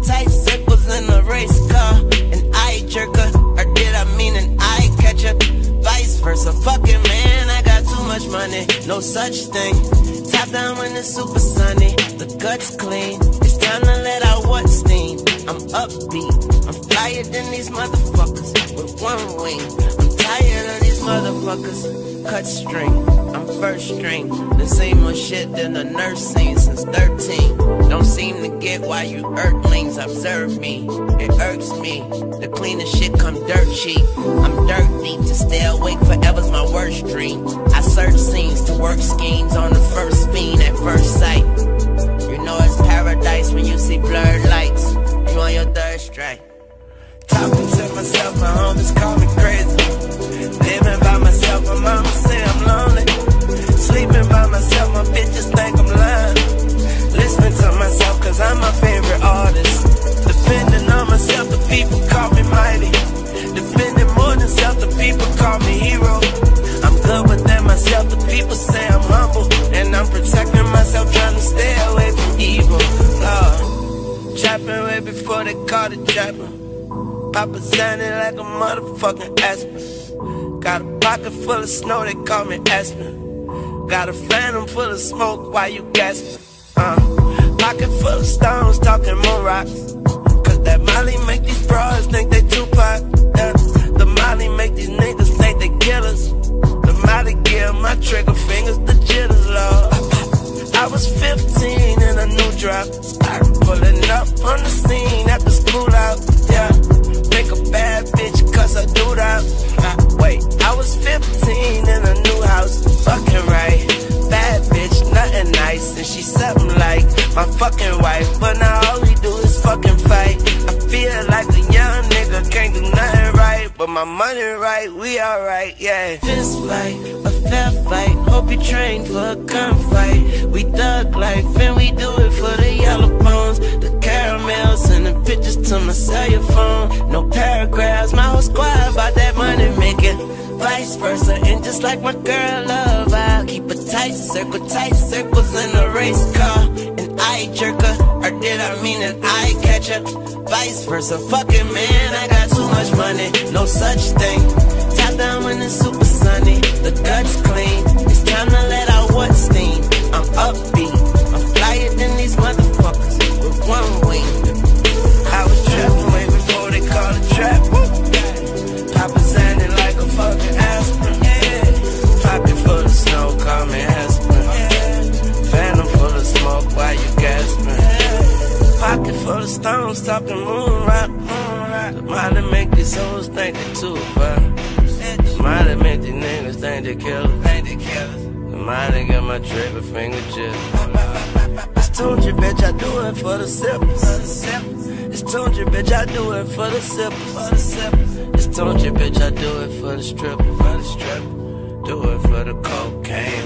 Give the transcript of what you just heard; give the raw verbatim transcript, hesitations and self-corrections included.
tight circles in a race car. An eye jerker, or did I mean an eye catcher? Vice versa, fucking man, I got too much money, no such thing. Top down when it's supersonic, the guts clean. It's time to let out what steam. I'm upbeat, I'm flyer than these motherfuckers with one wing. I'm tired of these motherfuckers, cut string. I'm first string, the same old shit that the nurse seen since thirteen. Don't seem to get why you earthlings observe me. It irks me, the cleanest shit come dirt cheap. I'm dirt deep, to stay awake forever's my worst dream. I search scenes to work schemes on the first fiend at first sight. You know it's paradise when you see blurred lights. You on your third strike. Talking to myself, my homies call me crazy. Living by myself, my mama say I'm lonely. Sleeping by myself, my bitches think I'm lying. Listening to myself, cause I'm my favorite artist. Depending on myself, the people call me mighty. Defending more than self, the people call me hero. I'm good within myself, the people say I'm humble. And I'm protecting myself, trying to stay away from evil. Lord, trapping way before they called it trapping. Papa sounded like a motherfucking aspen. Got a pocket full of snow, they call me Aspen. Got a phantom full of smoke while you gasping. Uh, pocket full of stones, talking more rocks. Cause that Molly make these broads think they Tupac. Yeah. The Molly make these niggas think they killers. The Molly give my trigger fingers the jitters, Lord. I was fifteen in a new drop. Pulling up on the scene after school out. Yeah. Pick a bad bitch cause I do that. uh, Wait, I was fifteen in a new house. Fucking right, bad bitch, nothing nice. And she something like my fucking wife. But now all we do is fucking fight. I feel like a young nigga can't do nothing right. But my money right, we alright, yeah. Fist fight, a fair fight. Hope you trained for a gunfight. We thug life and we do it for the yellow bones, the caramels and the pictures to my cellular phone. No paragraphs, my whole squad about that money making. Vice versa, and just like my girl love, I'll keep a tight circle, tight circles in a race car. An eye jerker, or did I mean an eye catcher? Vice versa, fucking man, I got too much money, no such thing. Top down when it's supersonic, the guts clean. It's time to let out what steam. I'm upbeat, I'm flyer than these motherfuckers with one wing. I was trapping way before they called it trap. Papa sounded like a fucking aspirin. Pocket full of snow, call me aspirin. Phantom full of smoke while you gasping. Pocket full of stones, talking moon rock. The Molly make these hoes think they too far. The Molly make these niggas think they killers. The Molly got my trigger finger jitters. It's told you, bitch, I do it for the sippers. It's told you, bitch, I do it for the sippers. It's told you, bitch, I do it for the stripper. Do it for the cocaine.